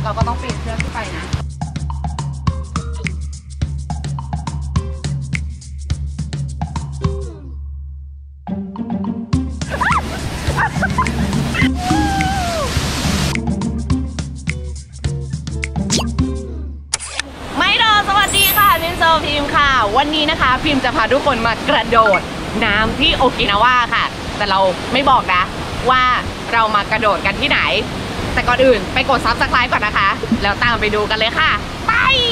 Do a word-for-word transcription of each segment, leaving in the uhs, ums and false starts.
เราก็ต้องปีนเชือกขึ้นไปนะพิมค่ะวันนี้นะคะพิมจะพาทุกคนมากระโดดน้ำที่โอกินาวาค่ะแต่เราไม่บอกนะว่าเรามากระโดดกันที่ไหนแต่ก่อนอื่นไปกดซับสไครบ์ก่อนนะคะแล้วตามไปดูกันเลยค่ะไป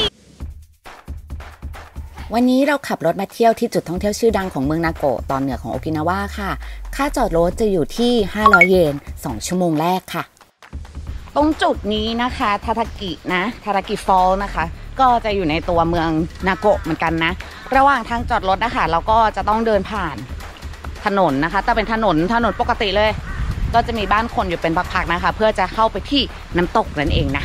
วันนี้เราขับรถมาเที่ยวที่จุดท่องเที่ยวชื่อดังของเมืองนาโกะตอนเหนือของโอกินาวาค่ะค่าจอดรถจะอยู่ที่ห้าร้อยเยนสองชั่วโมงแรกค่ะตรงจุดนี้นะคะทาทากินะทาทากิฟอลนะคะก็จะอยู่ในตัวเมืองนาโกะเหมือนกันนะระหว่างทางจอดรถนะคะเราก็จะต้องเดินผ่านถนนนะคะแต่เป็นถนนถนนปกติเลยก็จะมีบ้านคนอยู่เป็นพักๆนะคะเพื่อจะเข้าไปที่น้ำตกนั่นเองนะ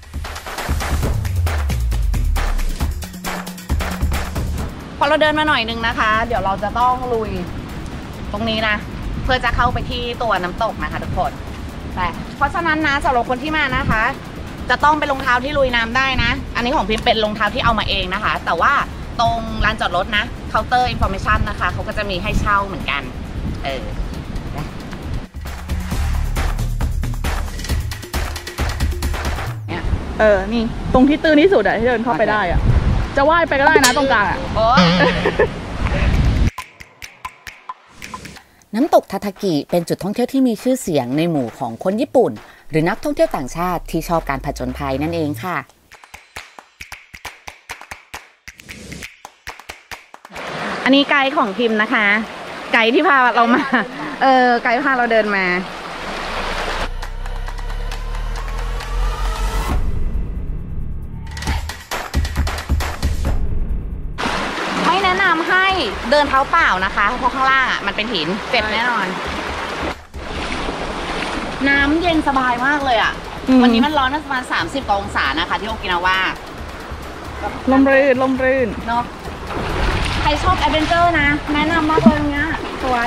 พอเราเดินมาหน่อยนึงนะคะเดี๋ยวเราจะต้องลุยตรงนี้นะเพื่อจะเข้าไปที่ตัวน้ำตกนะคะทุกคนแต่เพราะฉะนั้นนะสำหรับคนที่มานะคะจะต้องเป็นรองเท้าที่ลุยน้ำได้นะอันนี้ของพิมเป็นรองเท้าที่เอามาเองนะคะแต่ว่าตรงลานจอดรถนะเคาน์เตอร์อินฟอร์เมชันนะคะเขาก็จะมีให้เช่าเหมือนกันเออเนี่ยเออนี่ตรงที่ตื้นที่สุดอะที่เดินเข้าไปได้อะจะว่ายไปก็ได้นะตรงกลางอะโอ้น้ำตกทาทากิเป็นจุดท่องเที่ยวที่มีชื่อเสียงในหมู่ของคนญี่ปุ่นหรือนักท่องเที่ยวต่างชาติที่ชอบการผจญภัยนั่นเองค่ะอันนี้ไกด์ของพิมพ์นะคะไกด์ที่พาเรามาเออไกด์พาเราเดินมาไม่แนะนำให้เดินเท้าเปล่านะคะเพราะข้างล่างอ่ะมันเป็นหินเจ็บแน่นอนน้ำเย็นสบายมากเลยอ่ะวันนี้มันร้อนประมาณสามสิบองศานะคะที่โอกินาวาลมรื่นลมรื่นเนาะใครชอบแอดเวนเจอร์นะแนะนำมากเลยตรงนี้สวย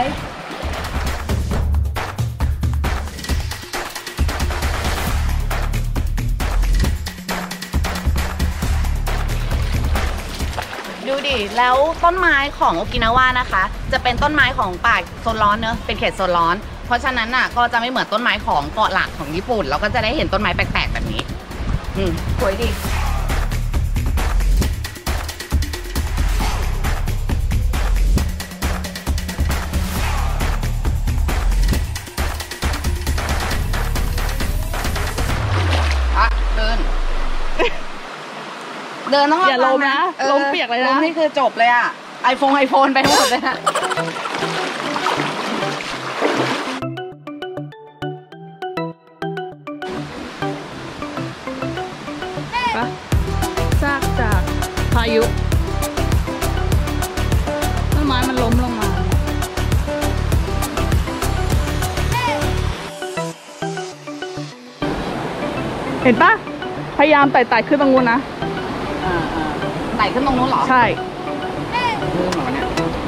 ดูดิแล้วต้นไม้ของโอกินาวานะคะจะเป็นต้นไม้ของป่าโซนร้อนเนอะเป็นเขตโซนร้อนเพราะฉะนั้นน่ะก็จะไม่เหมือนต้นไม้ของเกาะหลักของญี่ปุ่นเราก็จะได้เห็นต้นไม้แปลกๆแบบนี้อืมสวยดีอ่ะเดินเดินต้องอย่าลมนะลมเปียกเลยนะลมนี่คือจบเลยอะไอโฟนไอโฟนไปหมดเลยนะซากจากพายุต้นไม้มันล้มลงมาเห็นปะพยายามไต่ๆขึ้นตรงนู้นนะไต่ขึ้นตรงนู้นเหรอใช่ลืมเหรอเนี่ย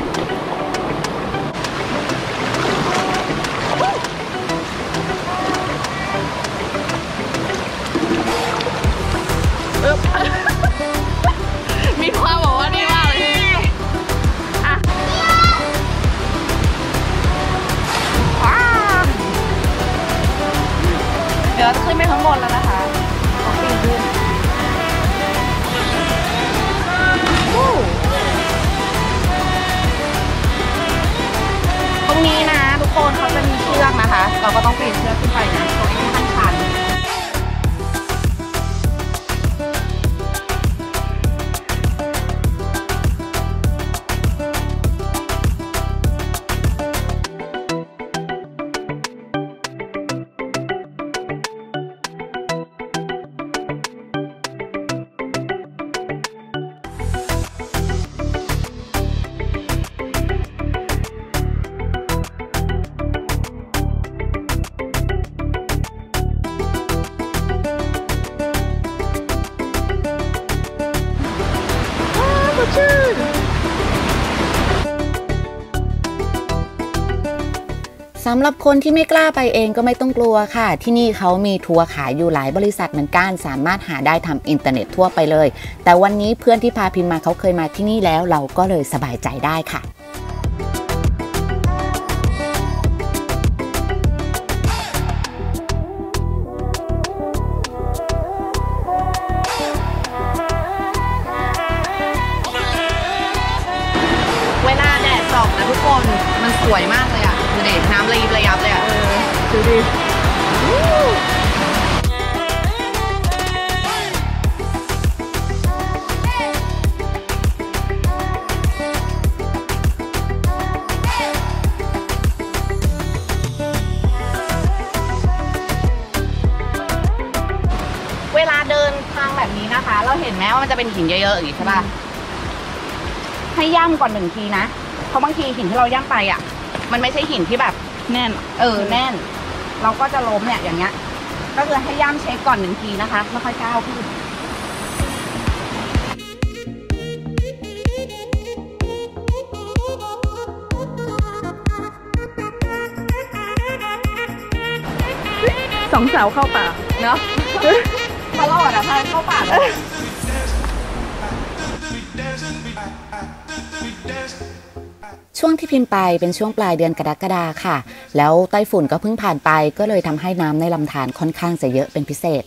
มีความบอกว่านี่ว่าเลยอ่ะเดี๋ยวขึ้นไปข้างบนแล้วนะคะขอปีนขึ้นสำหรับคนที่ไม่กล้าไปเองก็ไม่ต้องกลัวค่ะที่นี่เขามีทัวร์ขายอยู่หลายบริษัทเหมือนกันสามารถหาได้ทำอินเทอร์เน็ตทั่วไปเลยแต่วันนี้เพื่อนที่พาพิมพ์มาเขาเคยมาที่นี่แล้วเราก็เลยสบายใจได้ค่ะเวลาแดดส่องนะทุกคนมันสวยมากเลยอ่ะดูดิน้ำระยิบระยับเลยอ่ะดูดิเวลาเดินทางแบบนี้นะคะเราเห็นไหมว่ามันจะเป็นหินเยอะๆอย่างนี้ใช่ป่ะให้ย่ำก่อนหนึ่งทีนะเพราะบางทีหินที่เราย่ำไปอ่ะมันไม่ใช่หินที่แบบแน่นเออแน่นเราก็จะล้มเนี่ยอย่างเงี้ยก็คือให้ย่ำเช็คก่อนหนึ่งทีนะคะแล้วค่อยก้าวขึ้นสองสาวเข้าป่าเนาะตลอดอะพาเข้าป่าช่วงที่พิมพ์ไปเป็นช่วงปลายเดือนกรกฎาคมค่ะแล้วไต้ฝุ่นก็เพิ่งผ่านไปก็เลยทำให้น้ำในลำธารค่อนข้างจะเยอะเป็นพิเศษ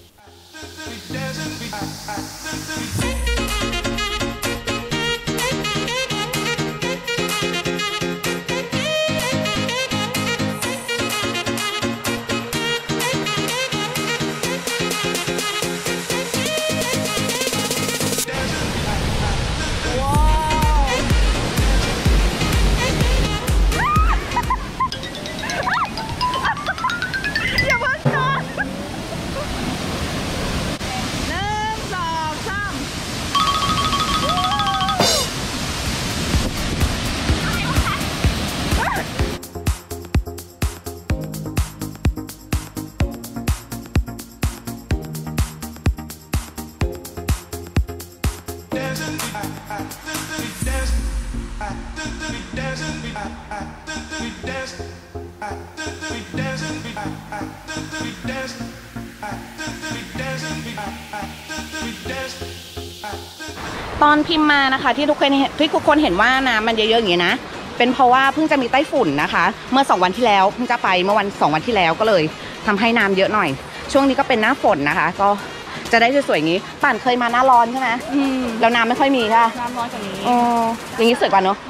ตอนพิมพ์มานะคะที่ทุกคนที่ทุกคนเห็นว่าน้ำมันเยอะๆอย่างนี้นะเป็นเพราะว่าเพิ่งจะมีไต้ฝุ่นนะคะเมื่อสองวันที่แล้วเพิ่งจะไปเมื่อวันสองวันที่แล้วก็เลยทำให้น้ำเยอะหน่อยช่วงนี้ก็เป็นหน้าฝนนะคะก็จะได้สวยๆอย่างนี้ป่านเคยมาหน้าร้อนใช่ไหมแล้วน้ำไม่ค่อยมีค่ะน้ำร้อนกว่านี้อ๋ออย่างนี้สวยกว่าเนอะ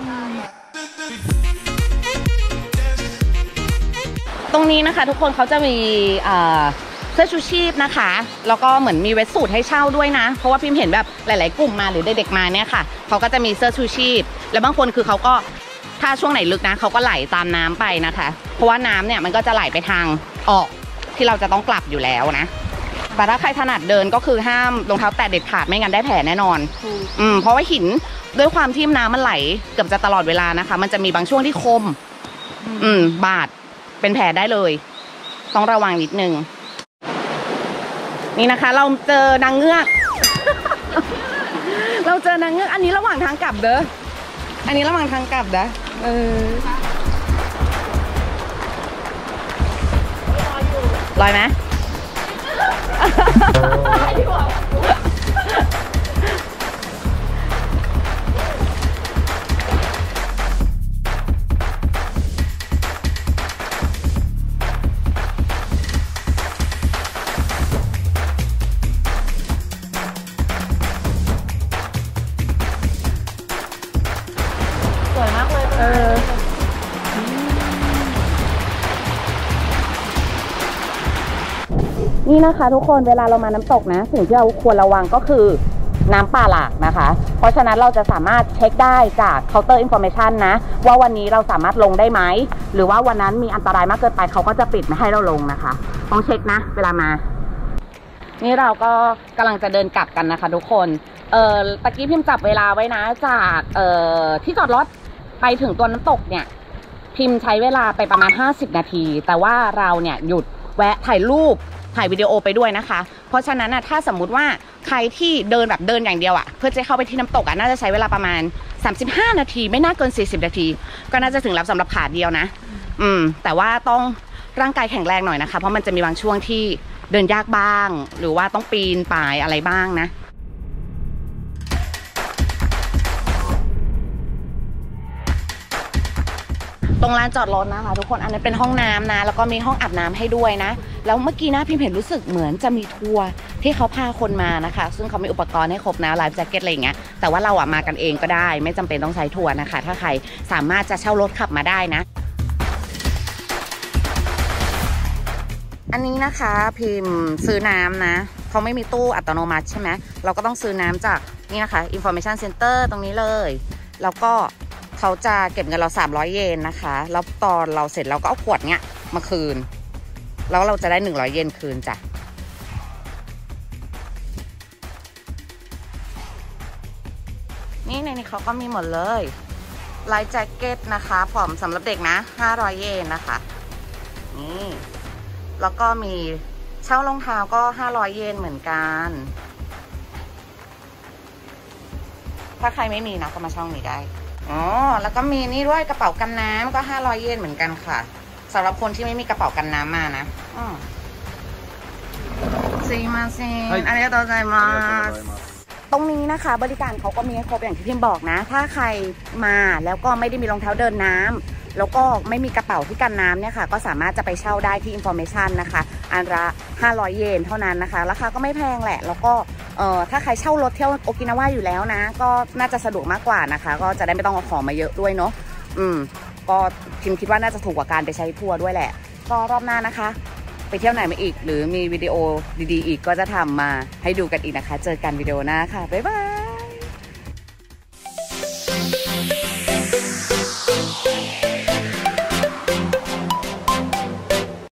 ตรงนี้นะคะทุกคนเขาจะมีเสื้อชูชีพนะคะแล้วก็เหมือนมีเวทสูทให้เช่าด้วยนะเพราะว่าพิมเห็นแบบหลายๆกลุ่มมาหรือเด็กๆมาเนี่ยค่ะเขาก็จะมีเสื้อชูชีพแล้วบางคนคือเขาก็ถ้าช่วงไหนลึกนะเขาก็ไหลตามน้ำไปนะคะเพราะว่าน้ำเนี่ยมันก็จะไหลไปทางออกที่เราจะต้องกลับอยู่แล้วนะแต่ถ้าใครถนัดเดินก็คือห้ามรองเท้าแตะเด็ดขาดไม่งั้นได้แผลแน่นอนอืมเพราะว่าหินด้วยความที่น้ำมันไหลเกือบจะตลอดเวลานะคะมันจะมีบางช่วงที่คมอืมบาดเป็นแผลได้เลยต้องระวังนิดนึงนี่นะคะเราเจอนางเงือก เราเจอนางเงือกอันนี้ระหว่างทางกลับเด้ออันนี้ระหว่างทางกลับเด้อเออลอยไหม นี่นะคะทุกคนเวลาเรามาน้ำตกนะสิ่งที่เราควรระวังก็คือน้ำป่าหลากนะคะเพราะฉะนั้นเราจะสามารถเช็คได้จากเคาน์เตอร์อินโฟเมชันนะว่าวันนี้เราสามารถลงได้ไหมหรือว่าวันนั้นมีอันตรายมากเกินไปเขาก็จะปิดไม่ให้เราลงนะคะต้องเช็คนะเวลามานี่เราก็กำลังจะเดินกลับกันนะคะทุกคนเอ่อตะกี้พิมพ์จับเวลาไว้นะจากเอ่อที่จอดรถไปถึงตัวน้ำตกเนี่ยพิมพ์ใช้เวลาไปประมาณห้าสิบนาทีแต่ว่าเราเนี่ยหยุดแวะถ่ายรูปถ่ายวิดีโอไปด้วยนะคะเพราะฉะนั้นนะถ้าสมมุติว่าใครที่เดินแบบเดินอย่างเดียวอ่ะเพื่อจะเข้าไปที่น้ำตกอ่ะน่าจะใช้เวลาประมาณสามสิบห้านาทีไม่น่าเกินสี่สิบนาทีก็น่าจะถึงแล้วสำหรับขาเดียวนะอืมแต่ว่าต้องร่างกายแข็งแรงหน่อยนะคะเพราะมันจะมีบางช่วงที่เดินยากบ้างหรือว่าต้องปีนป่ายอะไรบ้างนะตรงลานจอดรถนะคะทุกคนอันนี้เป็นห้องน้ำนะแล้วก็มีห้องอาบน้ำให้ด้วยนะแล้วเมื่อกี้นะพิมเห็นรู้สึกเหมือนจะมีทัวร์ที่เขาพาคนมานะคะซึ่งเขามีอุปกรณ์ให้ครบนะไลฟ์แจ็คเก็ตอะไรอย่างเงี้ยแต่ว่าเราอะมากันเองก็ได้ไม่จำเป็นต้องใช้ทัวร์นะคะถ้าใครสามารถจะเช่ารถขับมาได้นะอันนี้นะคะพิมพ์ซื้อน้ำนะเขาไม่มีตู้อัตโนมัติใช่ไหมเราก็ต้องซื้อน้ำจากนี่นะคะ Information Center ตรงนี้เลยแล้วก็เขาจะเก็บเงินเราสามร้อยเยนนะคะแล้วตอนเราเสร็จเราก็เอาขวดเนี้ยมาคืนแล้วเราจะได้หนึ่งร้อยเยนคืนจ้ะนี่ในนี้เขาก็มีหมดเลยไลท์แจ็คเก็ตนะคะผอมสำหรับเด็กนะห้าร้อยเยนนะคะนี่แล้วก็มีเช่ารองเท้าก็ห้าร้อยเยนเหมือนกันถ้าใครไม่มีนะก็มาช่องนี้ได้อ๋อแล้วก็มีนี่ด้วยกระเป๋ากันน้ำก็ห้าร้อยเยนเหมือนกันค่ะสำหรับคนที่ไม่มีกระเป๋ากันน้ำมานะอือซีมาซีอันนี้ตัวใจมาตรงนี้นะคะบริการเขาก็มีให้ครบอย่างที่พิมบอกนะถ้าใครมาแล้วก็ไม่ได้มีรองเท้าเดินน้ำแล้วก็ไม่มีกระเป๋าที่กันน้ำเนี่ยค่ะก็สามารถจะไปเช่าได้ที่ Information นะคะอันละห้าร้อยเยนเท่านั้นนะคะราคาก็ไม่แพงแหละแล้วก็เอ่อถ้าใครเช่ารถเที่ยวโอกินาวาอยู่แล้วนะก็น่าจะสะดวกมากกว่านะคะก็จะได้ไม่ต้องเอาของมาเยอะด้วยเนาะอืมก็พิมคิดว่าน่าจะถูกกว่าการไปใช้ทัวร์ด้วยแหละก็รอบหน้านะคะไปเที่ยวไหนมาอีกหรือมีวิดีโอดีๆอีกก็จะทำมาให้ดูกันอีกนะคะเจอกันวิดีโอหน้าค่ะบ๊ายบาย